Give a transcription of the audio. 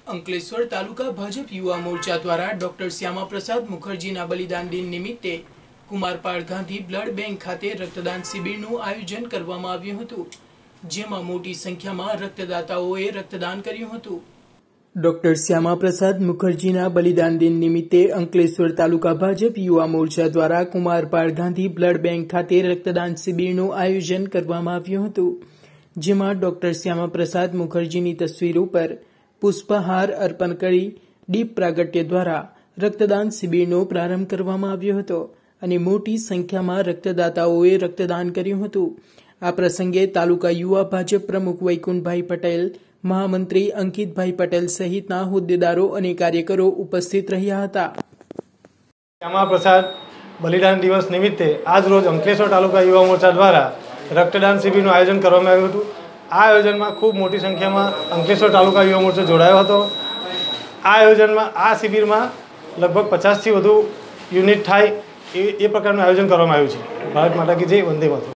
અંકલેશ્વર તાલુકા ભાજપ યુવા મોરચા દ્વારા ડોક્ટર શ્યામા પ્રસાદ મુખર્જીના બલિદાન દિન નિમિત્તે કુમારપાળ ગાંધી બ્લડ બેંક ખાતે રક્તદાન શિબિરનું આયોજન કરવામાં આવ્યું હતું, જેમાં મોટી સંખ્યામાં રક્તદાતાઓએ રક્તદાન કર્યું હતું। ડોક્ટર શ્યામા પ્રસાદ મુખર્જીના બલિદાન દિન નિમિત્તે અંકલેશ્વર તાલુકા ભાજપ યુવા મોરચા દ્વારા કુમારપાળ ગાંધી બ્લડ બેંક ખાતે રક્તદાન શિબિરનું આયોજન કરવામાં આવ્યું હતું, જેમાં ડોક્ટર શ્યામા પ્રસાદ મુખર્જીની તસવીર ઉપર પુષ્પહાર અર્પણ કરી દીપ પ્રાગટ્ય દ્વારા રક્તદાન શિબિરનો પ્રારંભ કરવામાં આવ્યો હતો અને મોટી સંખ્યામાં રક્તદાતાઓએ રક્તદાન કર્યું હતું। આ પ્રસંગે તાલુકા યુવા ભાજપ પ્રમુખ વૈકુંઠભાઈ પટેલ, મહામંત્રી અંકિતભાઈ પટેલ સહિતના હોદ્દેદારો અને કાર્યકરો ઉપસ્થિત રહ્યા હતા। શ્યામા પ્રસાદ બલિદાન દિવસ નિમિત્તે આજ રોજ અંકલેશ્વર તાલુકા યુવા મોરચા દ્વારા રક્તદાન શિબિરનું આયોજન કરવામાં આવ્યું હતું। આ આયોજનમાં ખૂબ મોટી સંખ્યામાં અંકલેશ્વર તાલુકા યુવા મોરચો જોડાયો હતો। આ આયોજનમાં આ શિબિરમાં લગભગ 50થી વધુ યુનિટ થાય એ પ્રકારનું આયોજન કરવામાં આવ્યું છે। ભારત માતા કી જય, વંદે માતરમ।